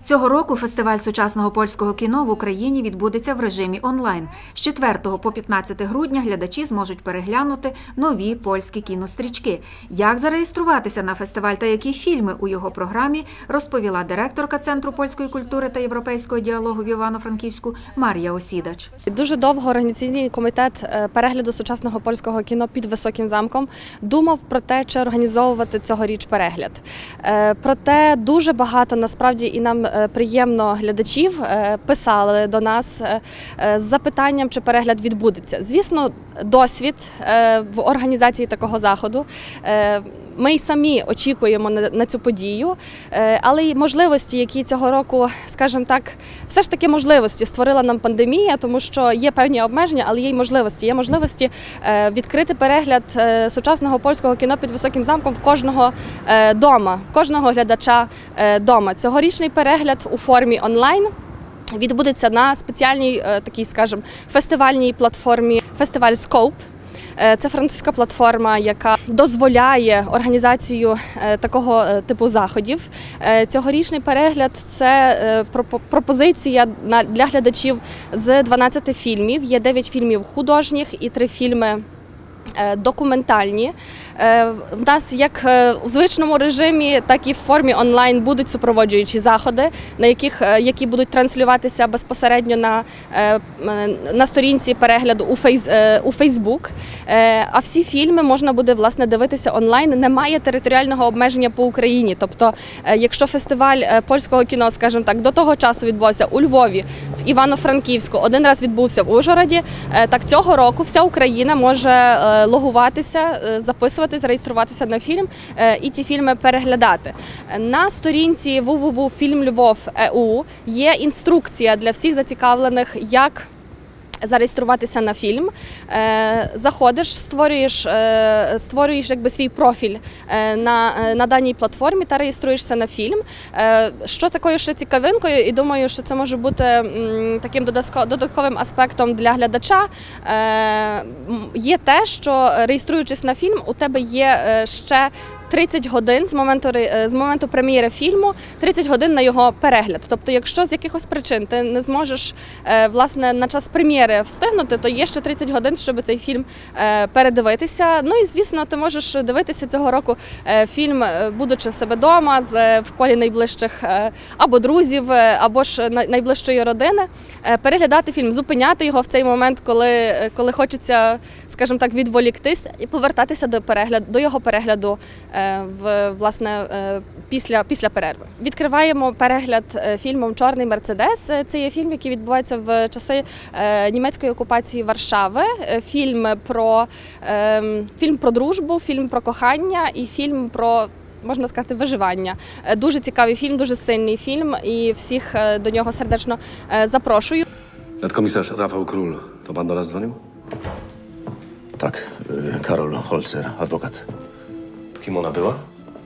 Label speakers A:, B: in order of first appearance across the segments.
A: Цього року фестиваль сучасного польського кіно в Україні відбудеться в режимі онлайн. З 4 по 15 грудня глядачі зможуть переглянути нові польські кінострічки. Як зареєструватися на фестиваль та які фільми у його програмі, розповіла директорка Центру польської культури та європейського діалогу в Івано-Франківську Марія Осідач.
B: Дуже довго організаційний комітет перегляду сучасного польського кіно під Високим замком думав про те, чи організовувати цьогоріч перегляд. Проте дуже багато, насправді, і нам приємно глядачів писали до нас з запитанням, чи перегляд відбудеться. Звісно, досвід в організації такого заходу. Ми й самі очікуємо на цю подію, але й можливості, які цього року, скажімо так, все ж таки можливості створила нам пандемія, тому що є певні обмеження, але є й можливості. Є можливості відкрити перегляд сучасного польського кіно під Високим замком в кожного дома, кожного глядача дома. Цьогорічний перегляд у формі онлайн відбудеться на спеціальній, такій, скажімо, фестивальній платформі «Фестиваль Scope». Це французька платформа, яка дозволяє організацію такого типу заходів. Цьогорічний перегляд – це пропозиція для глядачів з 12 фільмів. Є 9 фільмів художніх і 3 фільми документальні. В нас як у звичному режимі, так і в формі онлайн будуть супроводжуючі заходи, які будуть транслюватися безпосередньо на сторінці перегляду у Facebook. А всі фільми можна буде, власне, дивитися онлайн. Немає територіального обмеження по Україні. Тобто, якщо фестиваль польського кіно, скажімо так, до того часу відбувався у Львові, в Івано-Франківську, один раз відбувся в Ужгороді, так цього року вся Україна може логуватися, записуватися, реєструватися на фільм і ті фільми переглядати. На сторінці www.filmlvov.eu є інструкція для всіх зацікавлених, як зареєструватися на фільм. Заходиш, створюєш якби свій профіль на даній платформі та реєструєшся на фільм. Що такою ще цікавинкою, і думаю, що це може бути таким додатковим аспектом для глядача, є те, що реєструючись на фільм, у тебе є ще 30 годин з моменту прем'єри фільму, 30 годин на його перегляд. Тобто, якщо з якихось причин ти не зможеш, власне, на час прем'єри встигнути, то є ще 30 годин, щоб цей фільм передивитися. Ну і, звісно, ти можеш дивитися цього року фільм, будучи в себе вдома, в колі найближчих або друзів, або ж найближчої родини, переглядати фільм, зупиняти його в цей момент, коли хочеться, скажімо так, відволіктись і повертатися до його перегляду власне, після перерви. Відкриваємо перегляд фільмом «Чорний Мерседес». Це є фільм, який відбувається в часи німецької окупації Варшави. Фільм про дружбу, фільм про кохання і фільм про, можна сказати, виживання. Дуже цікавий фільм, дуже сильний фільм і всіх до нього сердечно запрошую.
C: Nadkomisarz Rafał Król, to pan do nas dzwonił?
D: Tak, Karol Holzer, adwokat.
C: Kim ona była?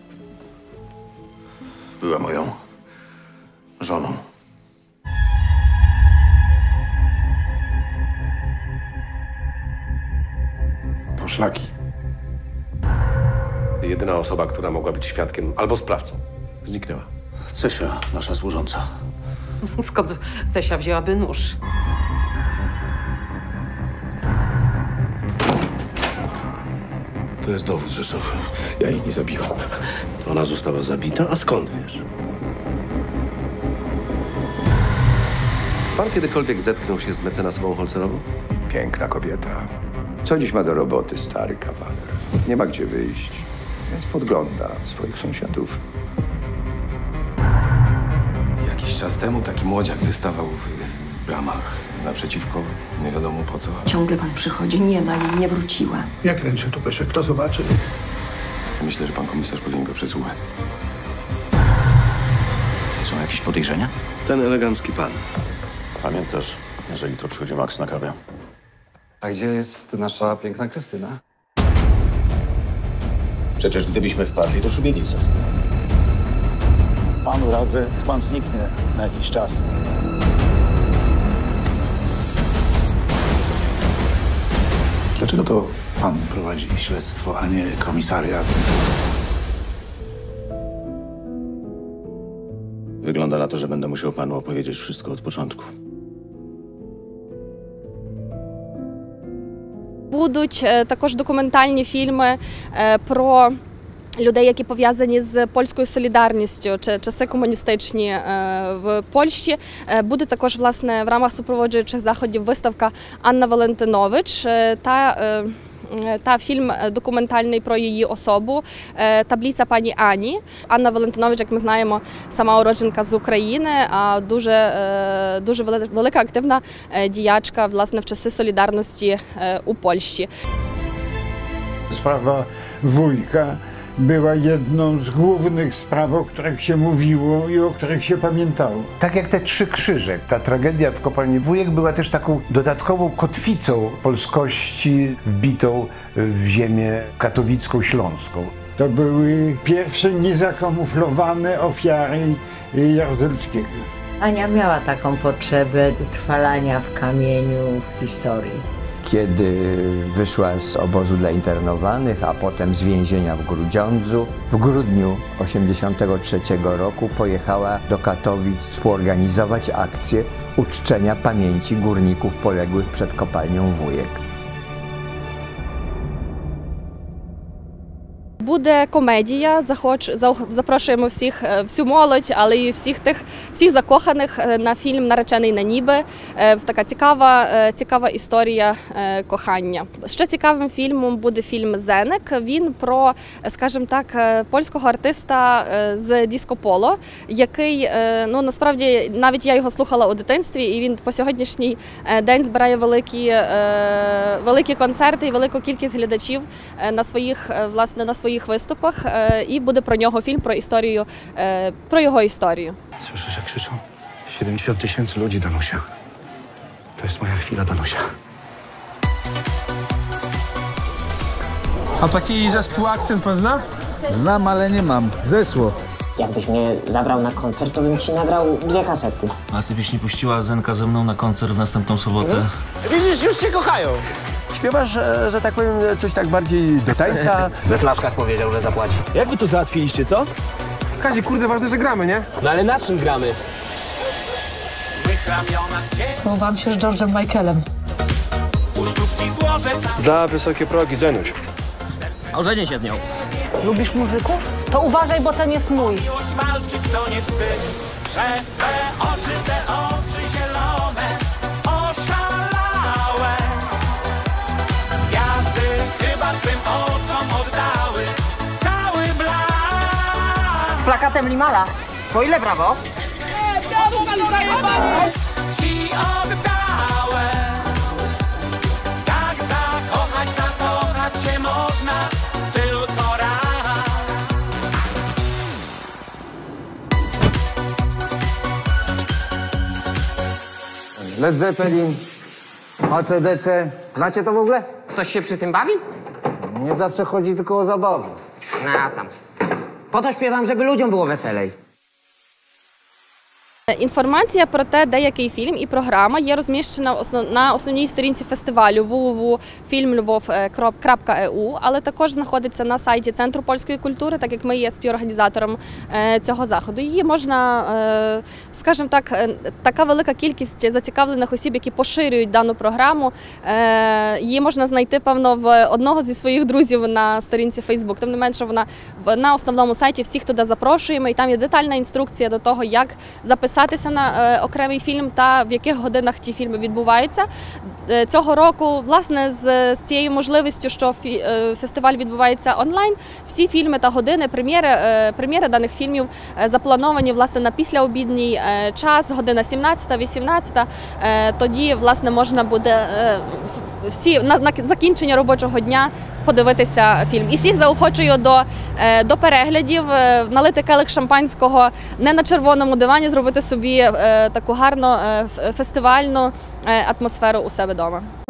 D: Była moją żoną. Poszlaki.
C: Jedyna osoba, która mogła być świadkiem albo sprawcą, zniknęła.
D: Cesia, nasza służąca.
E: Skąd Cesia wzięłaby nóż?
D: To jest dowód rzeczowy. Ja jej nie zabiłem.
C: Ona została zabita, a skąd wiesz? Pan kiedykolwiek zetknął się z mecenasową Holzerową?
F: Piękna kobieta. Co dziś ma do roboty, stary kawaler? Nie ma gdzie wyjść, więc podgląda swoich sąsiadów.
D: Jakiś czas temu taki młodziak wystawał w bramach naprzeciwko, nie wiadomo po co.
G: Ciągle pan przychodzi, nie ma jej, nie wróciła.
H: Jak ręczę tu pyszę, kto zobaczy?
D: Myślę, że pan komisarz powinien go przesłuchać. Są jakieś podejrzenia?
C: Ten elegancki pan.
D: Pamiętasz, że jutro przychodzi Max na kawę?
I: A gdzie jest nasza piękna Krystyna?
D: Przecież gdybyśmy wpadli do szubienicy.
H: Panu radzę, niech pan zniknie na jakiś czas. Dlaczego to pan prowadzi śledztwo, a nie komisariat?
D: Wygląda na to, że będę musiał panu opowiedzieć wszystko od początku.
B: Будуть також документальні фільми про людей, які пов'язані з польською солідарністю, чи часи комуністичні в Польщі. Буде також, власне, в рамках супроводжуючих заходів виставка Анна Валентинович та фільм документальний про її особу «Таблиця пані Ані». Анна Валентинович, як ми знаємо, сама уродженка з України, а дуже велика активна діячка, власне, в часи солідарності у Польщі.
J: Sprawa Wujka była jedną z głównych spraw, o których się mówiło i o których się pamiętało.
K: Tak jak te Trzy Krzyże, ta tragedia w kopalni Wujek była też taką dodatkową kotwicą polskości wbitą w ziemię katowicką, śląską.
J: To były pierwsze niezakamuflowane ofiary Jaruzelskiego.
L: Ania miała taką potrzebę utrwalania w kamieniu historii.
M: Kiedy wyszła z obozu dla internowanych, a potem z więzienia w Grudziądzu, w grudniu 1983 roku pojechała do Katowic współorganizować akcję uczczenia pamięci górników poległych przed kopalnią Wujek.
B: Буде комедія, запрошуємо всю молодь, але і всіх закоханих на фільм «Наречений на ніби». Така цікава історія кохання. Ще цікавим фільмом буде фільм «Зенек». Він про, скажімо так, польського артиста з диско-поло, який, ну, насправді, навіть я його слухала у дитинстві, і він по сьогоднішній день збирає великі концерти і велику кількість глядачів на своїх wystupach i буде про нього фільм, про його історію.
H: Słyszę, że krzyczą. 70 000 ludzi, Danusia. To jest moja chwila, Danusia.
N: A taki zespół Akcent pan zna?
O: Znam, ale nie mam. Zeszło.
P: Jakbyś mnie zabrał na koncert, to bym ci nagrał 2 kasety.
Q: A ty byś nie puściła Zenka ze mną na koncert w następną sobotę?
N: Widzisz, już cię kochają.
R: Śpiewasz, że tak powiem, coś tak bardziej do tańca?
P: We flaszkach powiedział, że zapłaci.
N: Jak wy to załatwiliście, co? Kazi, kurde, ważne, że gramy, nie?
P: No ale na czym gramy?
S: Całowałam się z George'em Michaelem.
C: Za wysokie progi, Zenuś.
P: Ożenię się z nią.
S: Lubisz muzyku? To uważaj, bo ten jest mój.
T: Przez te oczy zielone, oszalałe. Gwiazdy chyba twym oczom oddały cały blask.
P: Z plakatem Limala. Po ile brawo?
T: Ci oddałem. Tak zakochać się można tylko raz.
R: Led Zeppelin, AC/DC. Znacie to w ogóle?
P: Ktoś się przy tym bawi?
R: Nie zawsze chodzi tylko o zabawę.
P: No tam. Po to śpiewam, żeby ludziom było weselej.
B: Інформація про те, де який фільм і програма є розміщена на основній сторінці фестивалю www.filmlwov.eu, але також знаходиться на сайті Центру польської культури, так як ми є співорганізатором цього заходу. Її можна, скажімо так, така велика кількість зацікавлених осіб, які поширюють дану програму, її можна знайти, певно, в одного зі своїх друзів на сторінці Facebook. Тим не менше, вона на основному сайті всіх туди запрошуємо, і там є детальна інструкція до того, як записатися на окремий фільм та в яких годинах ті фільми відбуваються. Цього року, власне, з цією можливістю, що фестиваль відбувається онлайн, всі фільми та години, прем'єри даних фільмів заплановані, власне, на післяобідній час, година 17-18. Тоді, власне, можна буде на закінчення робочого дня подивитися фільм. І всіх заохочую до переглядів, налити келих шампанського не на червоному дивані, зробити собі таку гарну фестивальну атмосферу у себе вдома.